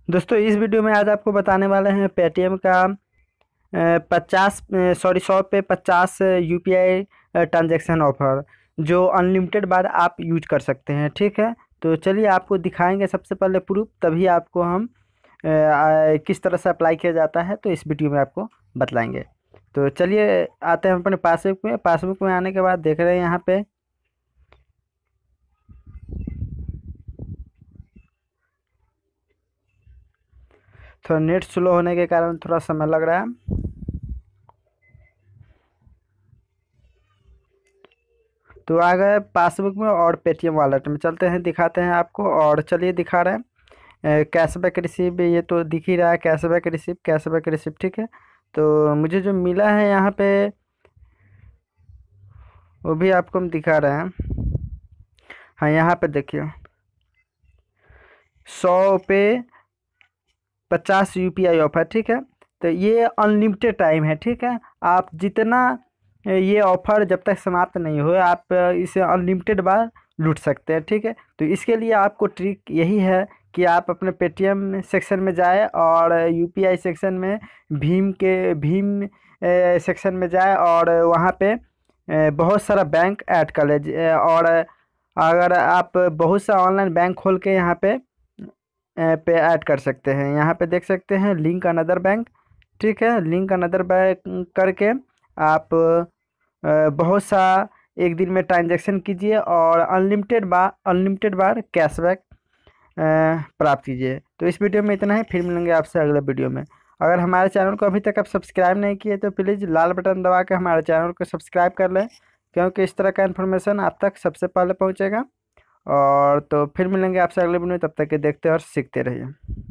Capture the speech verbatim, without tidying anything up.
दोस्तों इस वीडियो में आज आपको बताने वाले हैं पेटीएम का पचास सॉरी सौ पे पचास यूपीआई ट्रांजैक्शन ऑफर जो अनलिमिटेड बार आप यूज कर सकते हैं। ठीक है, तो चलिए आपको दिखाएंगे सबसे पहले प्रूफ, तभी आपको हम अ, आ, किस तरह से अप्लाई किया जाता है तो इस वीडियो में आपको बतलाएंगे। तो चलिए आते हैं अपने पासबुक में। पासबुक में आने के बाद देख रहे हैं यहाँ पे थोड़ा नेट स्लो होने के कारण थोड़ा समय लग रहा है। तो आ गए पासबुक में और पेटीएम वॉलेट में चलते हैं, दिखाते हैं आपको। और चलिए दिखा रहे हैं कैशबैक रिसीव, ये तो दिख ही रहा है कैशबैक रिसीव कैशबैक रिसीव। ठीक है, तो मुझे जो मिला है यहाँ पे वो भी आपको हम दिखा रहे हैं। हाँ, यहाँ पे देखिए सौ पे पचास यूपीआई ऑफर। ठीक है, तो ये अनलिमिटेड टाइम है। ठीक है, आप जितना ये ऑफर जब तक समाप्त नहीं हो आप इसे अनलिमिटेड बार लूट सकते हैं। ठीक है, तो इसके लिए आपको ट्रिक यही है कि आप अपने पेटीएम सेक्शन में जाए और यूपीआई सेक्शन में भीम के भीम ए, सेक्शन में जाए और वहाँ पे ए, बहुत सारा बैंक ऐड कर ले। और अगर आप बहुत सा ऑनलाइन बैंक खोल के यहाँ पे पे ऐड कर सकते हैं। यहाँ पे देख सकते हैं लिंक अनदर बैंक। ठीक है, लिंक अनदर बैंक करके आप अ, बहुत सा एक दिन में ट्रांजैक्शन कीजिए और अनलिमिटेड बार अनलिमिटेड बार कैशबैक प्राप्त कीजिए। तो इस वीडियो में इतना ही, फिर मिलेंगे आपसे अगले वीडियो में। अगर हमारे चैनल को अभी तक आप सब्सक्राइब नहीं किए तो प्लीज़ लाल बटन दबा के हमारे चैनल को सब्सक्राइब कर लें, क्योंकि इस तरह का इन्फॉर्मेशन आप तक सबसे पहले पहुंचेगा। और तो फिर मिलेंगे आपसे अगले वीडियो में, तब तक के देखते और सीखते रहिए।